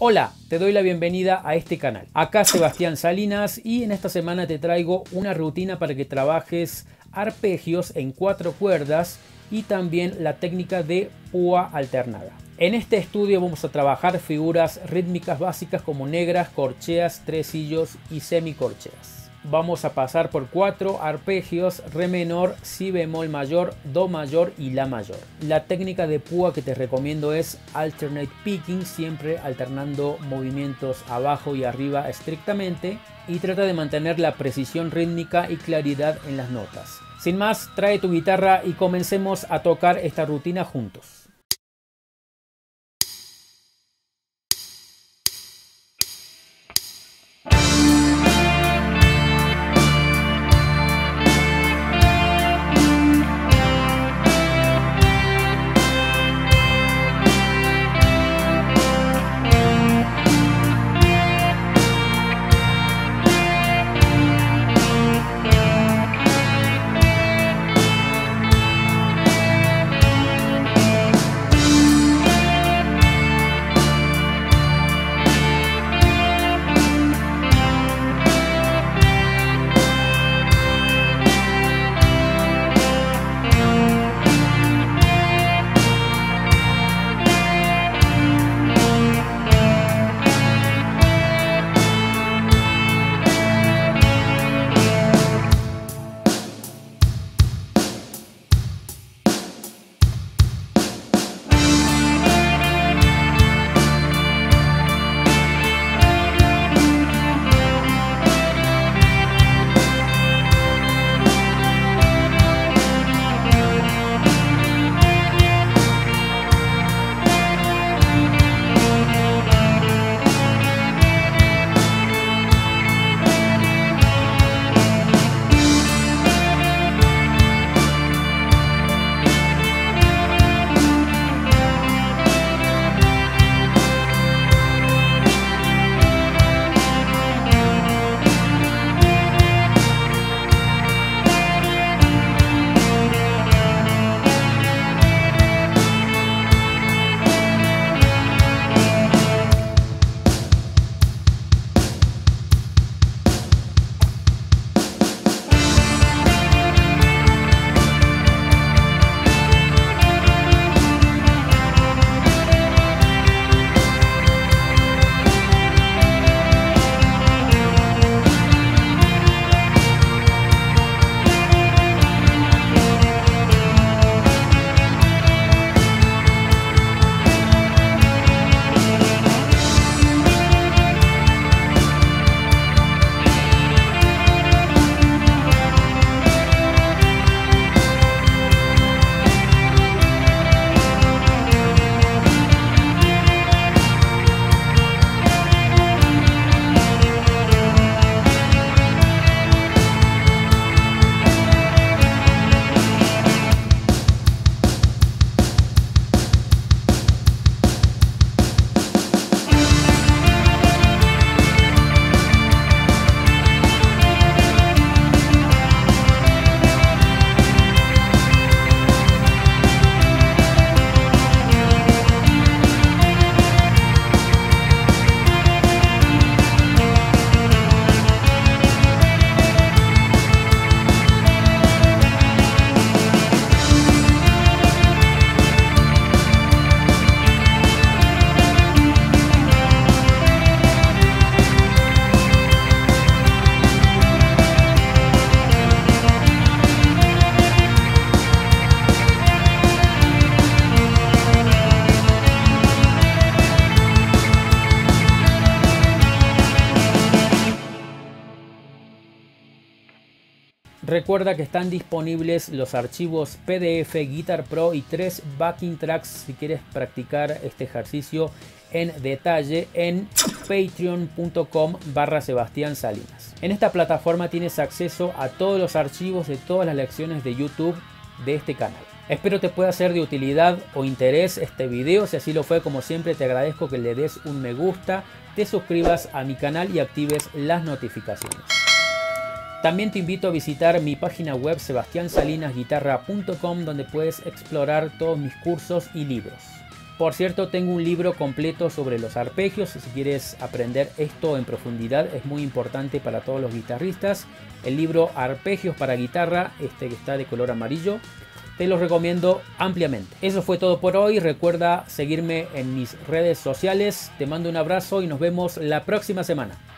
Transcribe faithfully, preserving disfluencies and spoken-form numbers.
Hola, te doy la bienvenida a este canal. Acá Sebastián Salinas y en esta semana te traigo una rutina para que trabajes arpegios en cuatro cuerdas y también la técnica de púa alternada. En este estudio vamos a trabajar figuras rítmicas básicas como negras, corcheas, tresillos y semicorcheas. Vamos a pasar por cuatro arpegios: re menor, si bemol mayor, do mayor y la mayor. La técnica de púa que te recomiendo es alternate picking, siempre alternando movimientos abajo y arriba estrictamente, y trata de mantener la precisión rítmica y claridad en las notas. Sin más, trae tu guitarra y comencemos a tocar esta rutina juntos. Recuerda que están disponibles los archivos P D F, Guitar Pro y tres backing tracks si quieres practicar este ejercicio en detalle en patreon punto com barra Sebastián Salinas. En esta plataforma tienes acceso a todos los archivos de todas las lecciones de YouTube de este canal. Espero te pueda ser de utilidad o interés este video. Si así lo fue, como siempre te agradezco que le des un me gusta, te suscribas a mi canal y actives las notificaciones. También te invito a visitar mi página web sebastian salinas guitarra punto com, donde puedes explorar todos mis cursos y libros. Por cierto, tengo un libro completo sobre los arpegios. Si quieres aprender esto en profundidad, es muy importante para todos los guitarristas. El libro Arpegios para guitarra, este que está de color amarillo, te lo recomiendo ampliamente. Eso fue todo por hoy. Recuerda seguirme en mis redes sociales. Te mando un abrazo y nos vemos la próxima semana.